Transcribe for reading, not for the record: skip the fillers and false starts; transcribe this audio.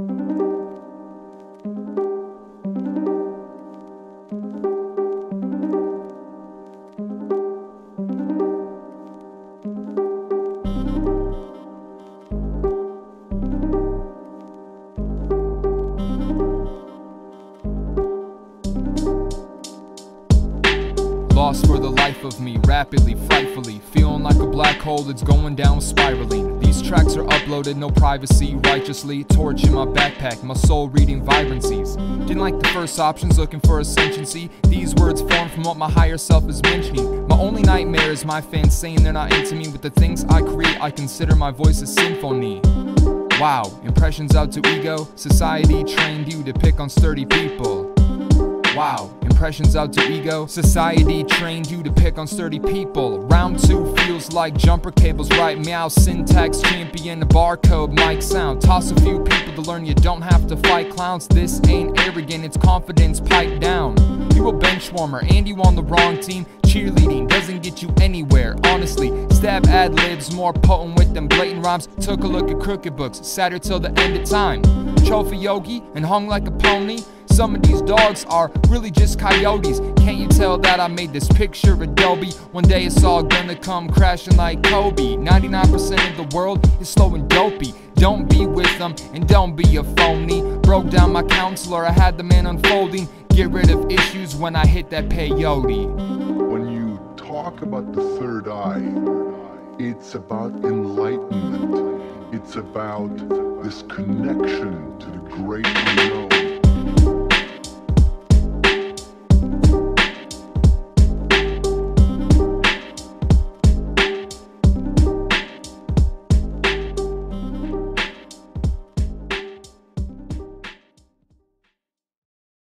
Lost for the life of me, rapidly, frightfully, feeling like a black hole that's going down spiraling. These tracks are uploaded, no privacy, righteously, torch in my backpack, my soul reading vibrancies. Didn't like the first options, looking for Ascension C. These words form from what my higher self is mentioning. My only nightmare is my fans saying they're not into me. With the things I create, I consider my voice a symphony. Wow, impressions out to ego, society trained you to pick on sturdy people. Wow, impressions out to ego, society trained you to pick on sturdy people. Round 2 feels like jumper cables, right? Meow, syntax champion, the barcode, mic sound. Toss a few people to learn you don't have to fight clowns. This ain't arrogant, it's confidence, pipe down. You a bench warmer and you on the wrong team. Cheerleading doesn't get you anywhere, honestly. Stab ad-libs more potent with them blatant rhymes. Took a look at crooked books, sat here till the end of time. Trophy yogi and hung like a pony. Some of these dogs are really just coyotes. Can't you tell that I made this picture Adobe? One day it's all gonna come crashing like Kobe. 99% of the world is slow and dopey. Don't be with them and don't be a phony. Broke down my counselor, I had the man unfolding. Get rid of issues when I hit that peyote. When you talk about the third eye, it's about enlightenment. It's about this connection to the great unknown.